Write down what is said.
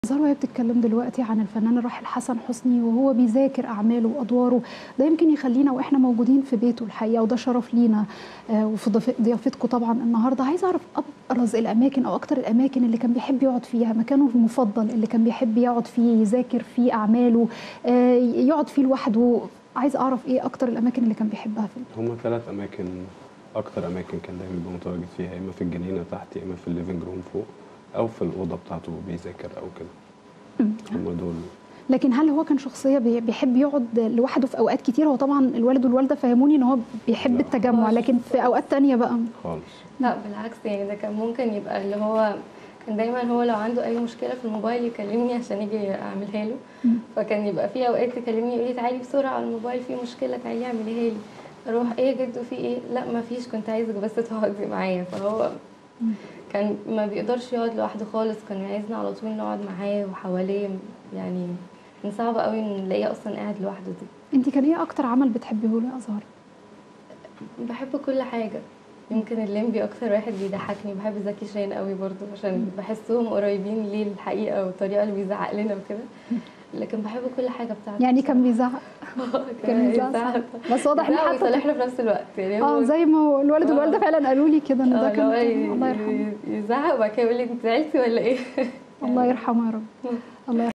زهرة وهي بتتكلم دلوقتي عن الفنان الراحل حسن حسني وهو بيذاكر أعماله وأدواره، ده يمكن يخلينا وإحنا موجودين في بيته الحقيقة، وده شرف لينا وفي ضيافتكم طبعا النهارده. عايزة أعرف أبرز الأماكن أو أكتر الأماكن اللي كان بيحب يقعد فيها، مكانه المفضل اللي كان بيحب يقعد فيه يذاكر فيه أعماله، يقعد فيه لوحده. عايزة أعرف إيه أكتر الأماكن اللي كان بيحبها فيه. هما 3 أماكن، أكتر أماكن كان دايما بيبقى متواجد فيها، يا إما في الجنينة تحت، يا إما في الليفنج روم فوق، أو في الأوضة بتاعته بيذاكر أو كده. هما دول. لكن هل هو كان شخصية بيحب يقعد لوحده في أوقات كتير؟ هو طبعا الوالد والوالدة فهموني إن هو بيحب التجمع، لكن في أوقات تانية بقى خالص. لا بالعكس، يعني ده كان ممكن يبقى اللي هو كان دايما هو لو عنده اي مشكله في الموبايل يكلمني عشان يجي اعملها له. فكان يبقى في اوقات يكلمني يقول لي تعالي بسرعه على الموبايل في مشكله تعالي اعمليها لي. اروح ايه يا جدو في ايه؟ لا ما فيش، كنت عايزك بس تقعدي معايا. فهو كان ما بيقدرش يقعد لوحده خالص، كان عايزنا على طول نقعد معاه وحواليه. يعني كان صعب قوي ان نلاقيه اصلا قاعد لوحده دي. انت كان ايه اكتر عمل بتحبيه له يا زهرة؟ بحب كل حاجه، يمكن الليمبي اكتر واحد بيضحكني. بحب زكي شان قوي برضو عشان بحسهم قريبين ليه الحقيقه والطريقه اللي بيزعق لنا وكده. لكن بحب كل حاجه بتاعته. يعني كان بيزعق؟ كان بيزعق بس واضح ان حتى ويصالحنا في نفس الوقت، يعني زي ما الوالد والوالده فعلا قالوا لي كده ان ده كان الله يرحمه. يزعق وبعد كده يقول لي انت زعلتي ولا ايه؟ الله يرحمه يا رب. الله يرحمه.